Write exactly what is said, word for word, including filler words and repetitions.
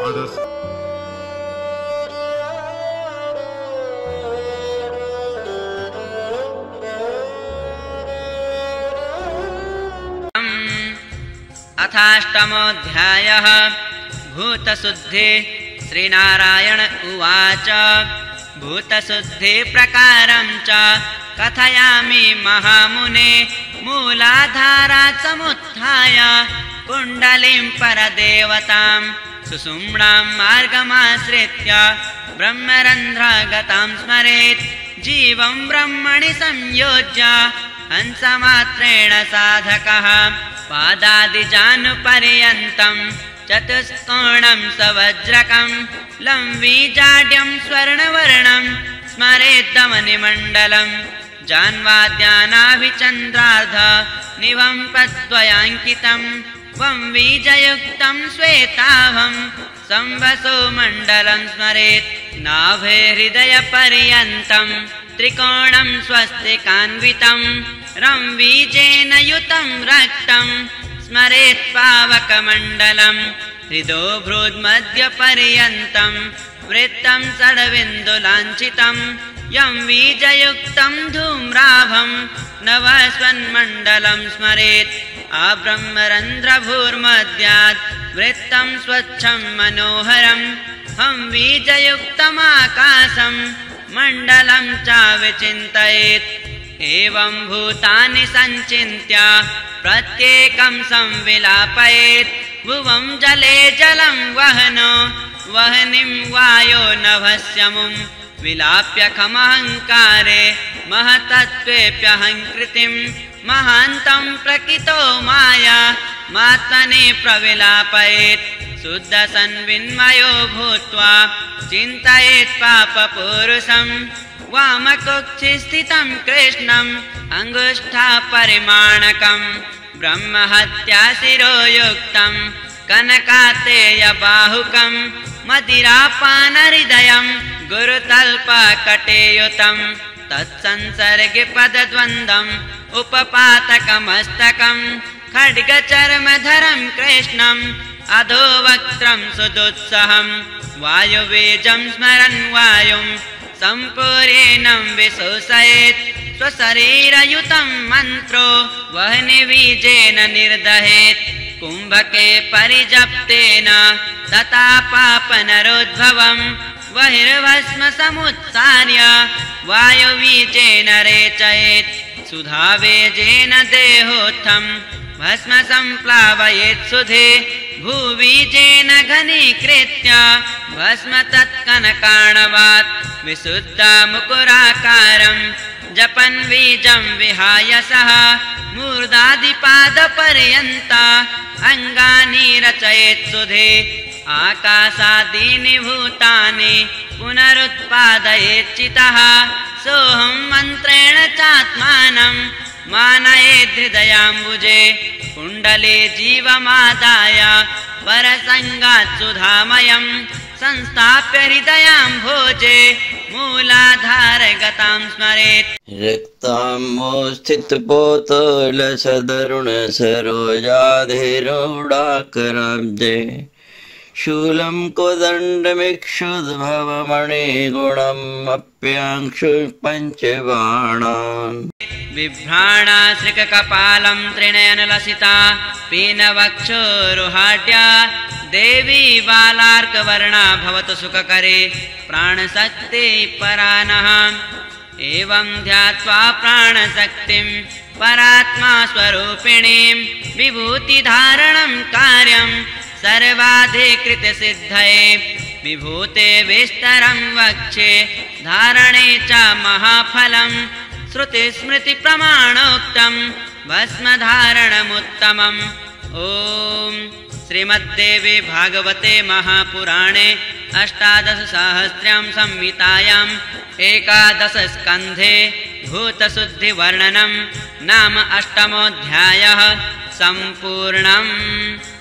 अथाष्टमोऽध्यायः भूतशुद्धि। श्रीनारायण उवाच भूतशुद्धि प्रकारं च कथयामि महामुने। मूलाधारात् समुत्थाय कुण्डलीं परदेवतां सुषुम्णां मार्गमाश्रित्य ब्रह्मरन्ध्रगतां स्मरेत्। जीवं ब्रह्मणि संयोज्य हंसमात्रेण साधकः पादादिजानुपर्यन्तं चतुष्कोणं सवज्रकं लंवीजाड्यं स्वर्णवर्णं स्मरेद्दमनिमण्डलं। जान्वाद्यानाभिचन्द्रार्ध निभं पद्वयाङ्कितं वंवीजयुक्तं श्वेताभं संवसो मण्डलं स्मरेत्। नाभे हृदयपर्यन्तं त्रिकोणं स्वस्तिकान्वितं रंवीजेन युतं रक्तं स्मरेत् पावकमण्डलं। हृदो भ्रूमध्यपर्यन्तं वृत्तं षड्बिन्दुलाञ्छितं यं बीजयुक्तं धूम्राभं नवस्वन्मण्डलं स्मरेत्। आब्रह्मरन्ध्रभूर्मध्यात् वृत्तं स्वच्छं मनोहरं हं बीजयुक्तमाकाशं मण्डलं च विचिन्तयेत्। एवं भूतानि सञ्चिन्त्य प्रत्येकं संविलापयेत्। भुवं जले जलं वहनो वह्निं वायो नभस्यमुं विलाप्य खमहङ्कारे महतत्त्वेऽप्यहङ्कृतिं महान्तं प्रकृतो माया मात्मने प्रविलापयेत्। शुद्धसन्विन्मयो भूत्वा चिन्तयेत् पापपूरुषं वामकुक्षि स्थितं कृष्णं अङ्गुष्ठापरिमाणकं ब्रह्महत्या शिरोयुक्तं कनकातेयबाहुकं मदिरापानहृदयं गुरुतल्पकटेयुतं तत्संसर्गे पदद्वन्द्वम् उपपातकमस्तकं खड्गचर्मधरं कृष्णं अधोवक्त्रं सुदुत्सहं वायुबीजं स्मरन् वायुं सम्पूर्णं विशोषयेत्। स्वशरीरयुतं मन्त्रो वह्निबीजेन निर्दहेत्। कुम्भके परिजप्तेन तथा पापनरोद्भवं बहिर्भस्म समुत्सार्य वायुबीजेन रेचयेत्। सुधाबीजेन देहोत्थं भस्म संप्लावयेत् सुधे भूबीजेन घनीकृत्य भस्म तत्कनकाणवात्। विशुद्धमुकुराकारं जपन् बीजं विहाय सः मूर्धादिपादपर्यन्त अङ्गानि रचयेत् सुधे। आकाशादीनि भूतानि पुनरुत्पादयेत् चितः सोऽहं मन्त्रेण चात्मानं मानयेत् हृदयाम्बुजे। कुण्डले जीवमादाय परसङ्गात् सुधामयं संस्थाप्य हृदयाम्भोजे मूलाधारगतां स्मरेत्। रक्ताम्बोस्थितपोतलसदरुणसरोजाधिरूढाकराब्जे शूलं कोदण्डमिक्षुद्भवमणिगुणम् अप्यांशु पञ्चबाणान्। बिभ्राणाश्रिककपालं त्रिनयनलसिता पीनवक्षोरुहाढ्या देवी बालार्कवर्णा भवतु सुखकरे प्राणशक्ति परानः। एवं ध्यात्वा प्राणशक्तिं परात्मा स्वरूपिणीं विभूतिधारणं कार्यं सर्वाधिकृतसिद्धये। विभूते विस्तरं वक्षे धारणे च महाफलं श्रुतिस्मृतिप्रमाणोक्तं भस्मधारणमुत्तमम्। ॐ श्रीमद्देवी भागवते महापुराणे अष्टादशसहस्र्यां संहितायाम् एकादशस्कन्धे भूतशुद्धिवर्णनं नाम अष्टमोऽध्यायः सम्पूर्णम्।